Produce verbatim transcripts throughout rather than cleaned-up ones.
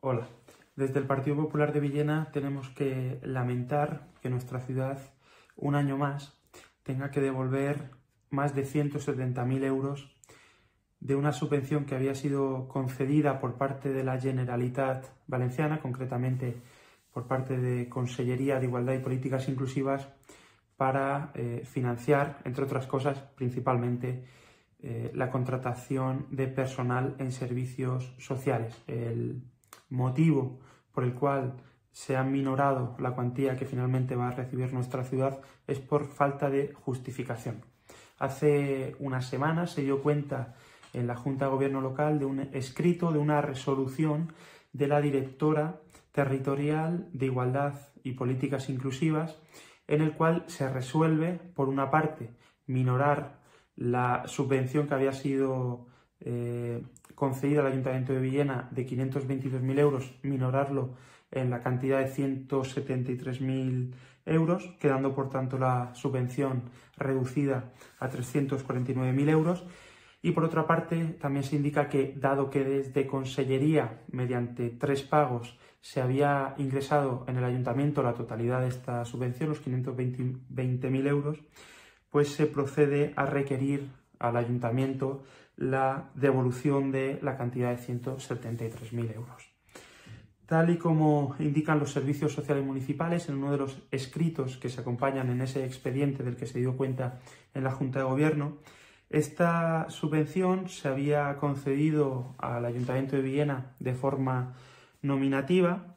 Hola. Desde el Partido Popular de Villena tenemos que lamentar que nuestra ciudad, un año más, tenga que devolver más de ciento setenta mil euros de una subvención que había sido concedida por parte de la Generalitat Valenciana, concretamente por parte de Consellería de Igualdad y Políticas Inclusivas, para eh, financiar, entre otras cosas, principalmente eh, la contratación de personal en servicios sociales. El motivo por el cual se ha minorado la cuantía que finalmente va a recibir nuestra ciudad es por falta de justificación. Hace unas semanas se dio cuenta en la Junta de Gobierno local de un escrito, de una resolución de la directora territorial de Igualdad y Políticas Inclusivas, en el cual se resuelve, por una parte, minorar la subvención que había sido eh, concedida al Ayuntamiento de Villena de quinientos veintidós mil euros, minorarlo en la cantidad de ciento setenta y tres mil euros, quedando por tanto la subvención reducida a trescientos cuarenta y nueve mil euros. Y por otra parte, también se indica que, dado que desde Consellería, mediante tres pagos, se había ingresado en el Ayuntamiento la totalidad de esta subvención, los quinientos veinte mil euros, pues se procede a requerir al Ayuntamiento la devolución de la cantidad de ciento setenta y tres mil euros. Tal y como indican los servicios sociales municipales en uno de los escritos que se acompañan en ese expediente del que se dio cuenta en la Junta de Gobierno, esta subvención se había concedido al Ayuntamiento de Villena de forma nominativa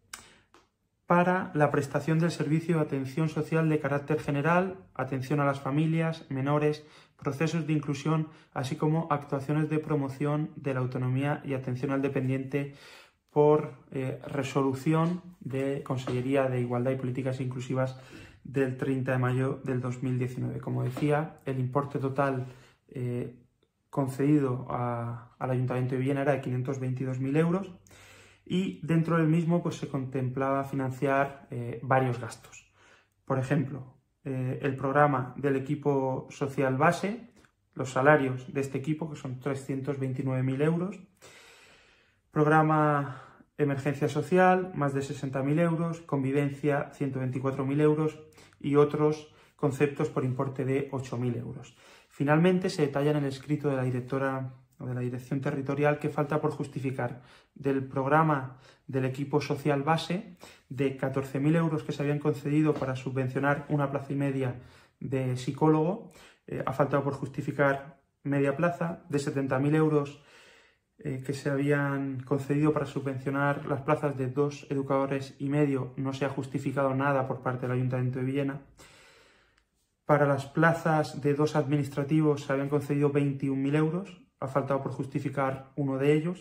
para la prestación del servicio de atención social de carácter general, atención a las familias, menores, procesos de inclusión, así como actuaciones de promoción de la autonomía y atención al dependiente por eh, resolución de Consellería de Igualdad y Políticas Inclusivas del treinta de mayo del dos mil diecinueve. Como decía, el importe total eh, concedido a, al Ayuntamiento de Villena era de quinientos veintidós mil euros y dentro del mismo pues, se contemplaba financiar eh, varios gastos. Por ejemplo, eh, el programa del equipo social base, los salarios de este equipo, que son trescientos veintinueve mil euros, programa emergencia social, más de sesenta mil euros, convivencia, ciento veinticuatro mil euros y otros conceptos por importe de ocho mil euros. Finalmente, se detalla en el escrito de la directora o de la Dirección Territorial que falta por justificar del programa del equipo social base de catorce mil euros que se habían concedido para subvencionar una plaza y media de psicólogo, eh, ha faltado por justificar media plaza, de setenta mil euros eh, que se habían concedido para subvencionar las plazas de dos educadores y medio, no se ha justificado nada por parte del Ayuntamiento de Villena. Para las plazas de dos administrativos se habían concedido veintiún mil euros, ha faltado por justificar uno de ellos.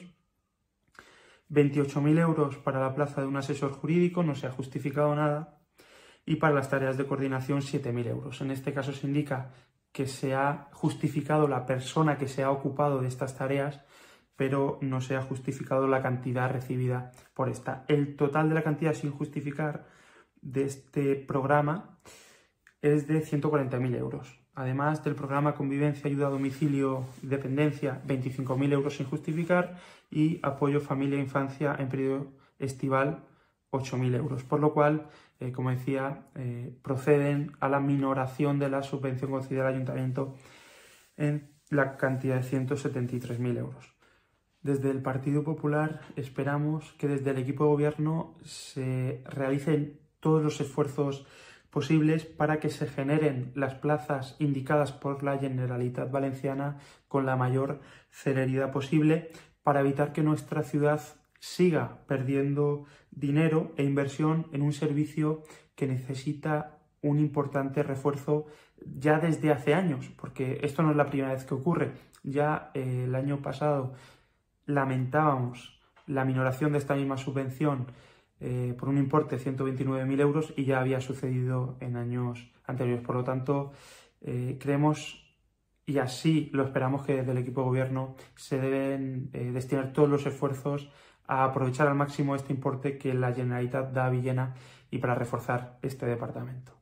veintiocho mil euros para la plaza de un asesor jurídico, no se ha justificado nada. Y para las tareas de coordinación, siete mil euros. En este caso se indica que se ha justificado la persona que se ha ocupado de estas tareas, pero no se ha justificado la cantidad recibida por esta. El total de la cantidad sin justificar de este programa es de ciento cuarenta mil euros. Además del programa Convivencia, Ayuda a Domicilio, Dependencia, veinticinco mil euros sin justificar, y Apoyo Familia e Infancia en periodo estival, ocho mil euros. Por lo cual, eh, como decía, eh, proceden a la minoración de la subvención concedida al Ayuntamiento en la cantidad de ciento setenta y tres mil euros. Desde el Partido Popular esperamos que desde el equipo de gobierno se realicen todos los esfuerzos posibles para que se generen las plazas indicadas por la Generalitat Valenciana con la mayor celeridad posible, para evitar que nuestra ciudad siga perdiendo dinero e inversión en un servicio que necesita un importante refuerzo ya desde hace años, porque esto no es la primera vez que ocurre. Ya eh, el año pasado lamentábamos la minoración de esta misma subvención eh, por un importe de ciento veintinueve mil euros y ya había sucedido en años anteriores. Por lo tanto, eh, creemos, y así lo esperamos, que desde el equipo de gobierno se deben eh, destinar todos los esfuerzos a aprovechar al máximo este importe que la Generalitat da a Villena y para reforzar este departamento.